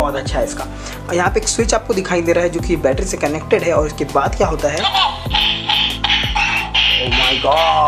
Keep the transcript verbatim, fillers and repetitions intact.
बहुत अच्छा है इसका। और यहाँ पे एक स्विच आपको दिखाई दे रहा है जो कि बैटरी से कनेक्टेड है। और इसके बाद क्या होता है, ओह माय गॉड,